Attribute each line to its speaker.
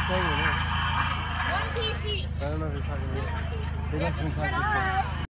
Speaker 1: saying your name.
Speaker 2: One piece each.
Speaker 1: I don't know if you're talking to me. They left me talking to you.